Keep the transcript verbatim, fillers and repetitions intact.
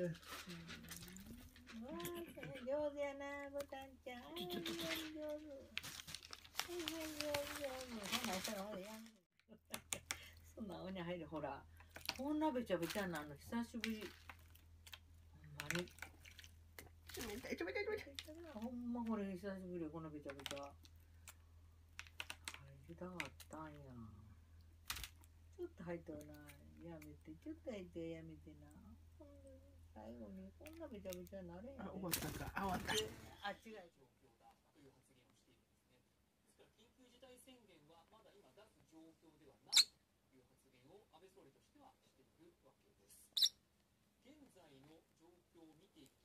うん。わあ、上手やな、ボタンちゃん。はい、上手。はい、上手、上手。ほな、したらほらやん。そんなおに入る、ほら。こんなべちゃべちゃなの久しぶり。ほんまに。ちょべちゃべちゃべちゃ。ほんまこれ久しぶり、このべちゃべちゃ。入りたかったんや。ちょっと入ってはない。やめて、ちょっと入ってやめてな。最後にこんなべちゃべちゃなれへん。あ、終わったか。あ、終わった。あ、違う。状況だという発言をしているんですね。ですから緊急事態宣言はまだ今出す状況ではないという発言を安倍総理としてはしているわけです。現在の状況を見ていく